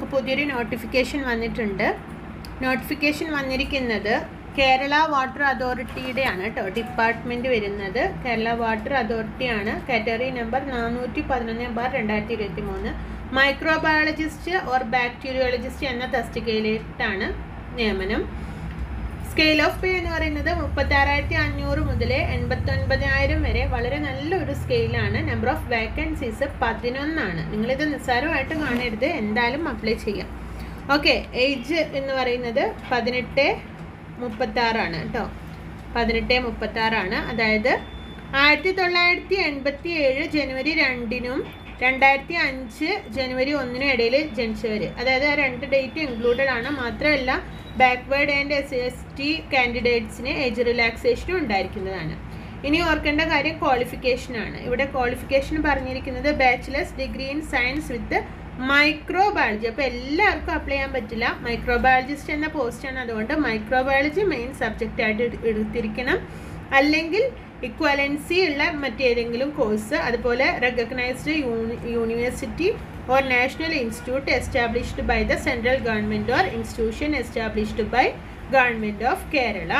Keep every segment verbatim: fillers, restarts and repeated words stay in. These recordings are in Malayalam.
നമുക്ക് പുതിയൊരു നോട്ടിഫിക്കേഷൻ വന്നിട്ടുണ്ട്. നോട്ടിഫിക്കേഷൻ വന്നിരിക്കുന്നത് കേരള വാട്ടർ അതോറിറ്റിയുടെയാണ് കേട്ടോ. ഡിപ്പാർട്ട്മെൻറ്റ് വരുന്നത് കേരള വാട്ടർ അതോറിറ്റിയാണ്. കാറ്റഗറി നമ്പർ നാനൂറ്റി പതിനൊന്ന് ബാർ രണ്ടായിരത്തി ഇരുപത്തി മൂന്ന് മൈക്രോബയോളജിസ്റ്റ് ഓർ ബാക്ടീരിയോളജിസ്റ്റ് എന്ന തസ്തികയിലേക്കാണ് നിയമനം. സ്കെയിൽ ഓഫ് പേ എന്ന് പറയുന്നത് മുപ്പത്താറായിരത്തി അഞ്ഞൂറ് മുതൽ എൺപത്തൊൻപതിനായിരം വരെ വളരെ നല്ലൊരു സ്കെയിലാണ്. നമ്പർ ഓഫ് വേക്കൻസീസ് പതിനൊന്നാണ്. നിങ്ങളിത് നിസ്സാരമായിട്ട് കാണരുത്, എന്തായാലും അപ്ലൈ ചെയ്യാം. ഓക്കെ, ഏജ് എന്ന് പറയുന്നത് പതിനെട്ട് മുപ്പത്താറാണ് കേട്ടോ. പതിനെട്ട് മുപ്പത്താറാണ്. അതായത് ആയിരത്തി തൊള്ളായിരത്തി എൺപത്തി ഏഴ് ജനുവരി രണ്ടിനും രണ്ടായിരത്തി അഞ്ച് ജനുവരി ഒന്നിനും ഇടയിൽ ജനിച്ചവർ, അതായത് ആ രണ്ട് ഡേറ്റ് ഇൻക്ലൂഡഡ് ആണ്. മാത്രമല്ല backward and S S T കാൻഡിഡേറ്റ്സിന് ഏജ് റിലാക്സേഷനും ഉണ്ടായിരിക്കുന്നതാണ്. ഇനി ഓർക്കേണ്ട കാര്യം ക്വാളിഫിക്കേഷനാണ്. ഇവിടെ ക്വാളിഫിക്കേഷൻ പറഞ്ഞിരിക്കുന്നത് bachelor's degree in science with microbiology. അപ്പോൾ എല്ലാവർക്കും അപ്ലൈ ചെയ്യാൻ പറ്റില്ല. മൈക്രോബയോളജിസ്റ്റ് എന്ന പോസ്റ്റാണ്, അതുകൊണ്ട് മൈക്രോബയോളജി മെയിൻ സബ്ജക്റ്റ് ആയിട്ട് എടുത്തിരിക്കണം. അല്ലെങ്കിൽ ഇക്വലൻസി ഉള്ള മറ്റേതെങ്കിലും കോഴ്സ്, അതുപോലെ recognised university or national institute established by the central government or institution established by government of Kerala.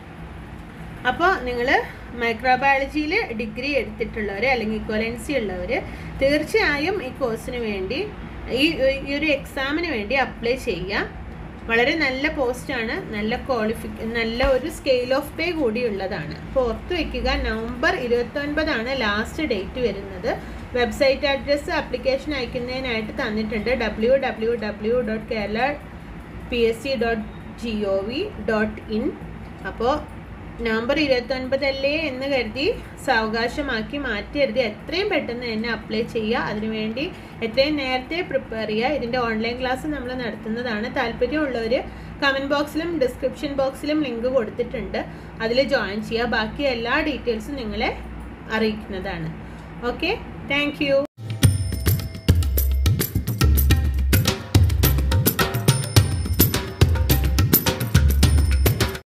അപ്പോൾ നിങ്ങൾ മൈക്രോബയോളജിയിൽ ഡിഗ്രി എടുത്തിട്ടുള്ളവർ അല്ലെങ്കിൽ ഇക്വലൻസി ഉള്ളവർ തീർച്ചയായും ഈ കോഴ്സിന് വേണ്ടി ഈ ഈ ഒരു എക്സാമിന് വേണ്ടി അപ്ലൈ ചെയ്യുക. വളരെ നല്ല പോസ്റ്റാണ്, നല്ല ക്വാളിഫി നല്ല ഒരു സ്കെയിൽ ഓഫ് പേ കൂടി ഉള്ളതാണ്. അപ്പോൾ ഓർത്ത് വയ്ക്കുക, നവംബർ ഇരുപത്തൊൻപതാണ് ലാസ്റ്റ് ഡേറ്റ് വരുന്നത്. വെബ്സൈറ്റ് അഡ്രസ്സ് ആപ്ലിക്കേഷൻ അയക്കുന്നതിനായിട്ട് തന്നിട്ടുണ്ട്, W W W dot Kerala P S C dot G O V dot in. അപ്പോൾ നവംബർ ഇരുപത്തൊൻപതല്ലേ എന്ന് കരുതി സാവകാശമാക്കി മാറ്റരുത്. എത്രയും പെട്ടെന്ന് തന്നെ അപ്ലൈ ചെയ്യുക. അതിനുവേണ്ടി എത്രയും നേരത്തെ പ്രിപ്പയർ ചെയ്യുക. ഇതിൻ്റെ ഓൺലൈൻ ക്ലാസ് നമ്മൾ നടത്തുന്നതാണ്. താല്പര്യമുള്ളവർ കമൻറ്റ് ബോക്സിലും ഡിസ്ക്രിപ്ഷൻ ബോക്സിലും ലിങ്ക് കൊടുത്തിട്ടുണ്ട്, അതിൽ ജോയിൻ ചെയ്യുക. ബാക്കി എല്ലാ ഡീറ്റെയിൽസും നിങ്ങളെ അറിയിക്കുന്നതാണ്. Okay, thank you.